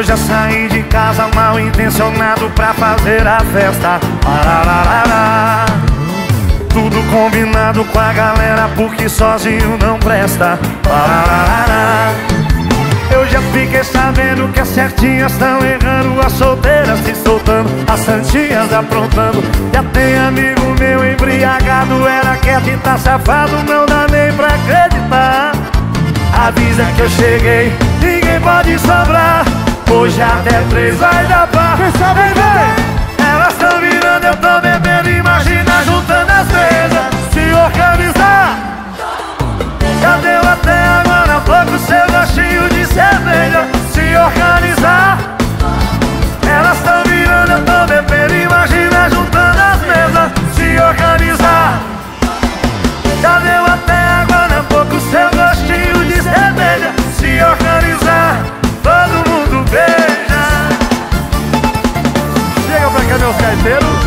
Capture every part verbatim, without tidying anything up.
já saí de casa mal intencionado pra fazer a festa. Parararará. Tudo combinado com a galera porque sozinho não presta. Parararará. Eu já fiquei sabendo que as certinhas estão errando, as solteiras se soltando, as santinhas aprontando. Já tem amigo meu embriagado, era quieto e tá safado, não dá nem pra acreditar. Avisa que eu cheguei, ninguém pode sobrar. Hoje até três vai dar pra. Quem sabe vem. Elas tão virando, eu tô bebendo, imagina juntando as mesas, se organizar. Já deu até agora há pouco seu gostinho de cerveja, se organizar. Elas tão virando, eu tô bebendo, imagina juntando as mesas, se organizar. Já deu até agora há pouco seu gostinho de cerveja, se organizar. Todo mundo beija. Chega pra cá, meus caeteiros.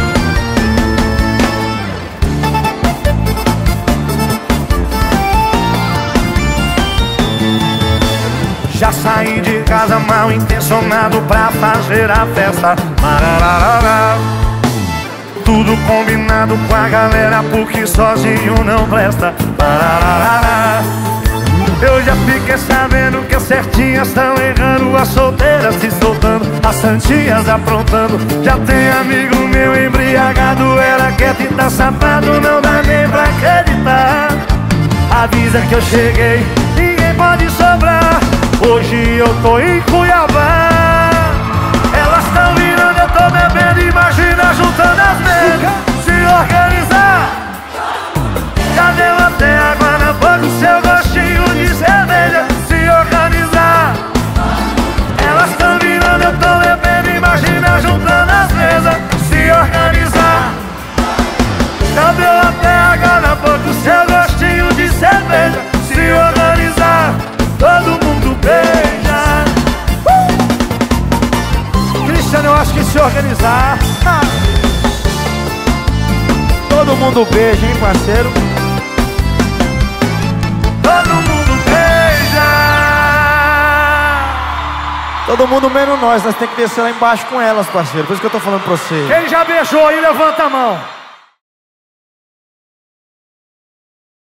Já saí de casa mal intencionado pra fazer a festa. Marararará. Tudo combinado com a galera porque sozinho não presta. Parararará. Eu já fiquei sabendo que as certinhas estão errando, as solteiras se soltando, as santinhas aprontando. Já tem amigo meu embriagado, era quieto e tá safado, não dá nem pra acreditar. Avisa que eu cheguei, ninguém pode sobrar. Hoje eu tô em Cuiabá. Elas tão virando, eu tô bebendo, imagina juntando as mesas, se organizar. Já deu até agora há pouco seu gostinho de cerveja, se organizar. Elas tão virando, eu tô bebendo, imagina juntando as mesas, se organizar. Já deu até agora há pouco seu gostinho de cerveja, se organizar. Todo mundo beija. uh! Cristiano, eu acho que se organizar, ah. Todo mundo beija, hein, parceiro? Todo mundo beija. Todo mundo menos nós, nós temos que descer lá embaixo com elas, parceiro. Por isso que eu tô falando pra você. Quem já beijou aí, levanta a mão.